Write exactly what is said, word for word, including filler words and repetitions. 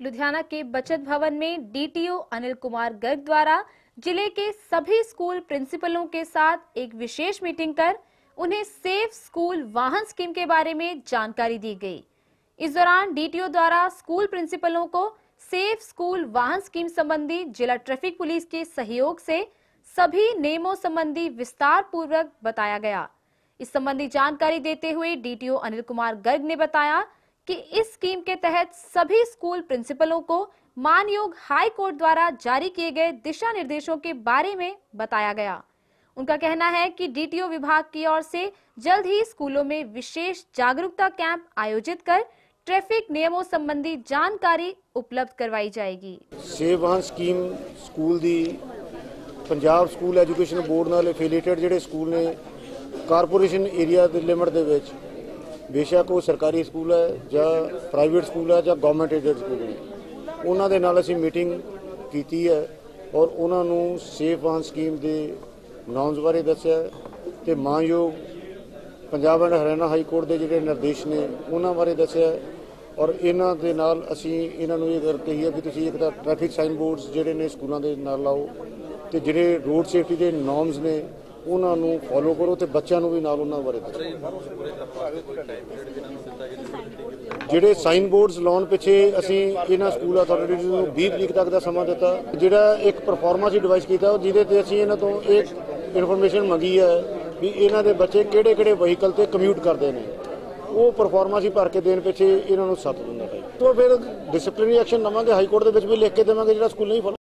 लुधियाना के बचत भवन में डीटीओ अनिल कुमार गर्ग द्वारा जिले के सभी स्कूल प्रिंसिपलों के साथ एक विशेष मीटिंग कर उन्हें सेफ स्कूल वाहन स्कीम के बारे में जानकारी दी गई। इस दौरान डीटीओ द्वारा स्कूल प्रिंसिपलों को सेफ स्कूल वाहन स्कीम संबंधी जिला ट्रैफिक पुलिस के सहयोग से सभी नियमों संबंधी विस्तार पूर्वक बताया गया। इस संबंधी जानकारी देते हुए डीटीओ अनिल कुमार गर्ग ने बताया कि इस स्कीम के तहत सभी स्कूल प्रिंसिपलों को मानयोग हाई कोर्ट द्वारा जारी किए गए दिशा निर्देशों के बारे में बताया गया। उनका कहना है कि डीटीओ विभाग की ओर से जल्द ही स्कूलों में विशेष जागरूकता कैंप आयोजित कर ट्रैफिक नियमों संबंधी जानकारी उपलब्ध करवाई जाएगी। सेफ वाहन स्कीम स्कूल दी पंजाब स्कूल एजुकेशन बोर्ड नाल एफिलिएटेड जिहड़े स्कूल ने कारपोरेशन एरिया दे लिमिट दे विच बेशक वो सरकारी स्कूल है ਜਾਂ प्राइवेट स्कूल है ਜਾਂ गवर्नमेंट एडेड स्कूल ने उन्हां दे नाल असीं मीटिंग कीती है और उन्हां नूं सेफ वाहन स्कीम दे नॉर्म्स बारे दस्सिया ते मानयोग Punjab and Haryana high court दे जिहड़े निर्देश ने उन्हां बारे दस्सिया और इन्हां दे नाल असीं इन्हां नूं इह गल कही है कि तुसीं एक तां ट्रैफिक साइन बोर्ड्स जिहड़े ने स्कूलां दे नाल लाओ ते जिहड़े रोड सेफ्टी दे नॉर्म्स ने उन्हां नूं फॉलो करो ते बच्चों नूं भी नाल उन्हां बारे दस्सो। जिहड़े साइन बोर्ड्स लाउण पिछे असीं इन्हां स्कूल अथॉरिटीज़ नूं बीस तरीक तक दा समां दित्ता। जिहड़ा एक परफॉर्मा सी डिवाइस कीता जिहदे ते असीं इन्हां तों एक इन्फॉर्मेशन मंगी है भी इन्हां दे बच्चे किहड़े किहड़े व्हीकल ते कम्यूट करदे ने वो परफॉर्मा सी भर के देण पिछे इन्हां नूं सੱਤ दिंदा है तो फिर डिसिप्लिनरी एक्शन लवांगे हाई कोर्ट दे विच भी लिख के देवांगे जिहड़ा स्कूल नहीं